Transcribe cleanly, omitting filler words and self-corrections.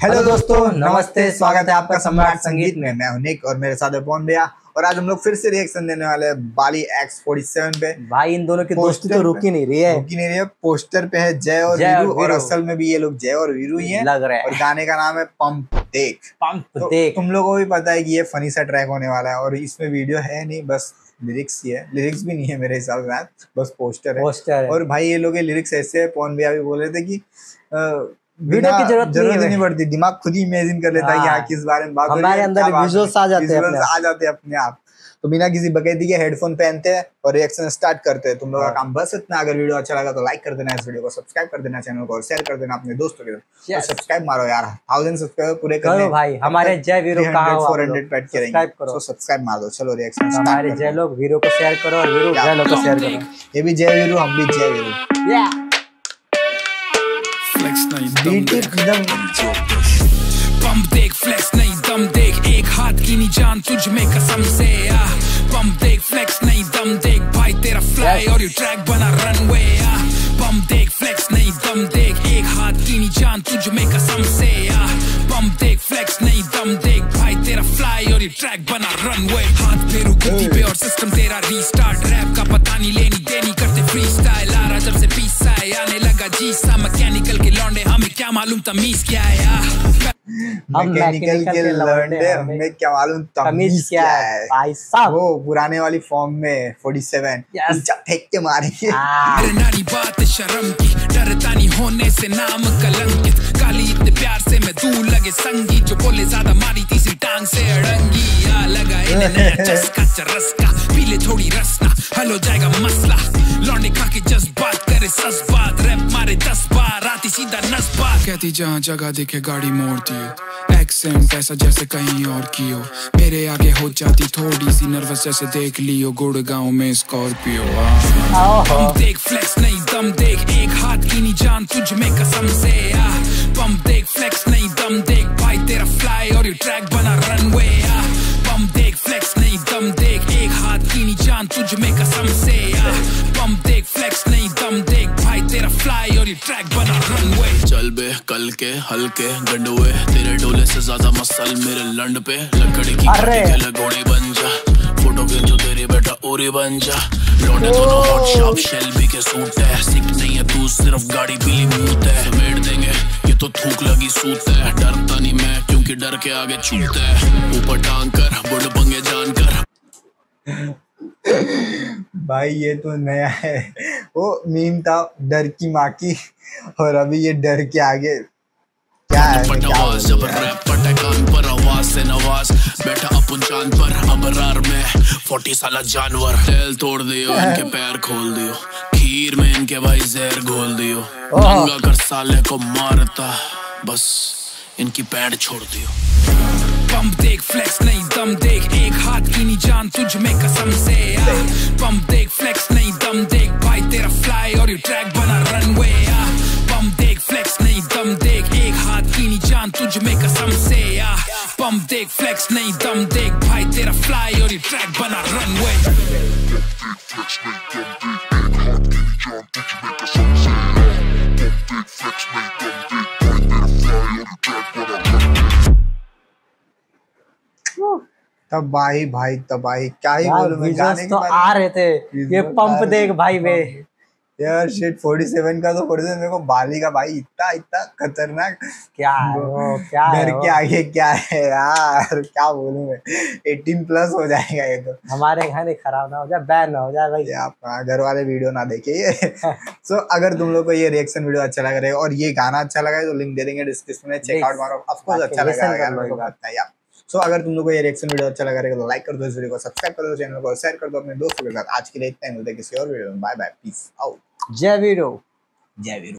Hello दोस्तों, नमस्ते। स्वागत है आपका सम्राट संगीत में। मैं हूं निक और मेरे साथ है पवन भैया। और आज हम लोग फिर से रिएक्शन देने वाले हैं बाली X47 पे। भाई इन दोनों की दोस्ती तो रुक ही नहीं रही है। पोस्टर पे है जय और वीरू, और असल में भी ये लोग जय और वीरू ही हैं लग रहा है। और गाने का नाम है पंप देख। पंप देख। तुम लोगों को भी पता है कि ये फनी सा ट्रैक होने वाला है और इसमें वीडियो है नहीं, बस लिरिक्स ही है। लिरिक्स भी नहीं है मेरे हिसाब से, बस पोस्टर है। और भाई ये लोग लिरिक्स ऐसे है, पवन भैया भी बोल रहे थे कि वीडियो की जरूरत नहीं पड़ती, दिमाग खुद ही इमेजिन कर लेता है कि हाँ किस बारे में बात हो रही है। हमारे अंदर विजुअल्स आ जाते हैं अपने आप। तो बिना किसी बकैती के हेडफोन पहनते हैं और रिएक्शन स्टार्ट करते हैं। तुम लोगों का काम बस इतना। अगर वीडियो अच्छा लगा तो लाइक कर देना, इस वीडियो को सब्सक्राइब कर देना, चैनल को शेयर कर देना अपने दोस्तों के साथ। और सब्सक्राइब मारो यार, 1000 सब्सक्राइबर पूरे करने भाई। हमारे जय वीरू कहां हो? 400 पैट करेंगे, तो सब्सक्राइब मार दो। चलो रिएक्शन स्टार्ट। हमारे जय लोग वीरू को शेयर करो और वीरू जय लोग को शेयर करो। ये भी जय वीरू, हम भी जय वीरू। पंप देख फ्लेक्स नहीं दम देख, एक हाथ की नहीं जान तुझ में कसम से। पंप देख फ्लेक्स नहीं दम देख, भाई तेरा फ्लाई और यू ट्रैक बना रनवे। पंप देख फ्लेक्स नहीं दम देख, एक हाथ की नहीं जान तुझ में कसम से। पंप देख फ्लेक्स नहीं दम देख, भाई तेरा फ्लाई और यू ट्रैक बना रनवे। हाथ फेरू गद्दी पे और सिस्टम तेरा रीस्टार्ट। रैप का पता नहीं लेनी देनी करते फ्री स्टाइल। आ रहा जब से पीसा है आने लगा जी सा। मैकेनिकल के लौंडे हमें क्या मालूम तमीज क्या है। मैकेनिकल के लौंडे हमें क्या मालूम तमीज क्या है। भाई साहब वो पुराने वाली फॉर्म में 47 फेंक के मारेंगे। नारी बात शर्म की, डरता नहीं होने से नाम कलंकित। काली इतने प्यार से मैं दूर लगे संगी, जो बोले ज्यादा मारी तीसरी टांग से अड़ंगी। लगा इन्हें चस्का चरस्का, पीले थोड़ी रसना हल हो जाएगा मसला। लौंडे खा के जज्बात करे सस बात, रैप मारे 10 बार आती सीधा नस बात। कहती जहाँ जगह दिखे गाड़ी मोड़ती हो, एक्सेंट ऐसा जैसे कहीं और की हो। मेरे आगे हो जाती थोड़ी सी नर्वस जैसे देख लियो गुड़गांव में स्कॉर्पियो। पंप देख फ्लेक्स नहीं दम देख, एक हाथ की नहीं जान तुझ में कसम से। पंप देख फ्लेक्स नहीं दम देख, भाई तेरा फ्लाई और यू ट्रैक बना रनवे। पंप देख फ्लेक्स नहीं दम देख, एक हाथ की नहीं जान तुझ में कसम से। पंप देख फ्लेक्स नहीं दम देख, भाई तेरा फ्लाई और यू ट्रैक बना रनवे। चल बे कल के हल्के गंडुए, तेरे डोले से ज्यादा मसल मेरे लंड पे। लकड़ी की काटी घोड़ी बन जा, फोटो के जो तेरी बेटा ओरी बन जा। लौंडे दोनों हॉट शॉप शेल्बी के सूट है। सिक नहीं है तू, सिर्फ गाड़ी पीली मूत है। समेट देंगे ये तो थूक लगी सूत है। डरता नहीं मैं क्योंकि डर के आगे छूट है। ऊपर टांग कर बुढ़ पंगे जान कर। भाई ये तो नया है। वो मीम था डर की माँ की, और अभी ये डर के आगे क्या है। जब रैप पटे कान पर आवाज से नवाज, बैठा अपन चांद पर अबरार में 40 साला जानवर। तेल तोड़ दियो इनके पैर खोल दियो, खीर में इनके भाई जहर घोल दियो। नंगा कर साले को मारता, बस इनकी पैंट छोड़ दियो। पंप देख फ्लेक्स नहीं दम देख, एक हाथ की नहीं जान तुझ में कसम से। पंप देख फ्लेक्स नहीं दम देख, भाई तेरा फ्लाई और यू ट्रैक बना रनवे। पंप देख फ्लेक्स नहीं दम देख, एक हाथ की नहीं जान तुझ में कसम से। पंप देख फ्लेक्स नहीं दम देख, भाई तेरा फ्लाई और यू ट्रैक बना रनवे। तबाही भाई तबाही, क्या ही बोलूं मैं। गाने तो आ रहे थे ये पंप देख भाई वे यार। शिट 47 का तो 47 मेरे को बाली का भाई इतना खतरनाक क्या है वो, क्या डर के आगे क्या है यार, क्या बोलूं मैं। 18+ हो जाएगा ये तो। हमारे गाने खराब ना हो जाए, बैन ना हो जाए भाई। आप घर वाले वीडियो ना देखे ये। सो अगर तुम लोग को ये रिएक्शन वीडियो अच्छा लग रहा है और ये गाना अच्छा लगा है तो लिंक दे देंगे डिस्क्रिप्शन में, चेकआउट मारो। ऑफ कोर्स अच्छा लगा यार। सो अगर तुम लोग को ये रिएक्शन वीडियो अच्छा लगा रहेगा तो लाइक कर दो, इस वीडियो को सब्सक्राइब कर दो, चैनल को शेयर कर दो अपने दोस्तों के साथ। आज के लिए इतना ही, मिलते हैं किसी और वीडियो में। Bye bye, peace out. Jai Veeru. जय वीरू।